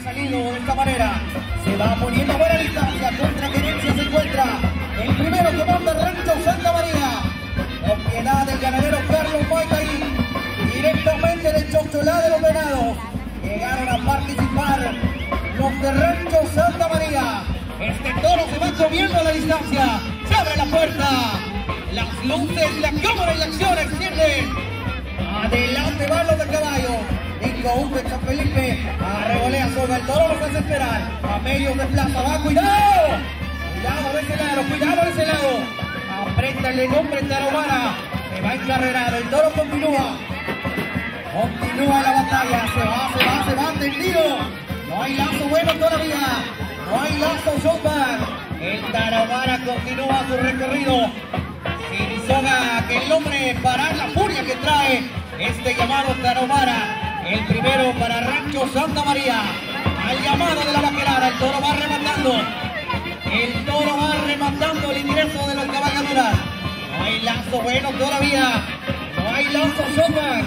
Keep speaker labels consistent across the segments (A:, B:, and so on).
A: salido de esta manera. Se va poniendo a buena distancia. Contra Querencia se encuentra el primero que manda Rancho Santa María. Propiedad del ganadero Carlos Maitaí. Directamente del Chocholá de los Venados. Llegaron a participar los de Rancho Santa María. Este toro se va comiendo a la distancia. Se abre la puerta. Las luces, la cámara y la acción extienden. Adelante van los de caballo. Nico Hugo de San Felipe. Arrebolea sobre el toro, los hace esperar. A medios de plaza va, cuidado. Cuidado de ese lado, cuidado de ese lado. Aprieta el nombre Tarahumara. Se va encarrerado, el toro continúa. Continúa la batalla. Se va tendido. No hay lazo bueno todavía. No hay lazo showback. El Tarahumara continúa su recorrido. Sin soga que el hombre parar la furia que trae este llamado Tarahumara. El primero para Rancho Santa María. Al llamado de la vaquerada, el toro va rematando. El toro va rematando el ingreso de las cabalgaduras. No hay lazo bueno todavía. No hay lazo showback.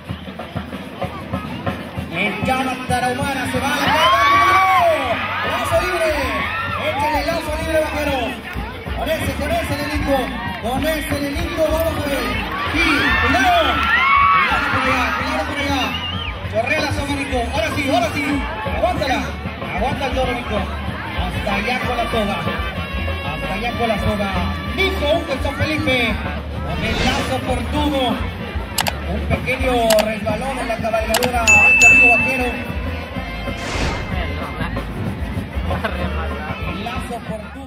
A: El llama Tarahumara se va a la calle. ¡Lazo libre! Échale lazo libre, vaquero. Con ese delito. Con ese delito vamos a ver. Sí, cuidado. Cuidado por allá. Corre la soga, Nico. Ahora sí. Aguántala. Aguanta el toro, Nico. Hasta allá con la soga. Nico Hugo de San Felipe. Con el lazo oportuno. Un pequeño resbalón en la cabalgadura de este amigo vaquero. El lazo oportuno.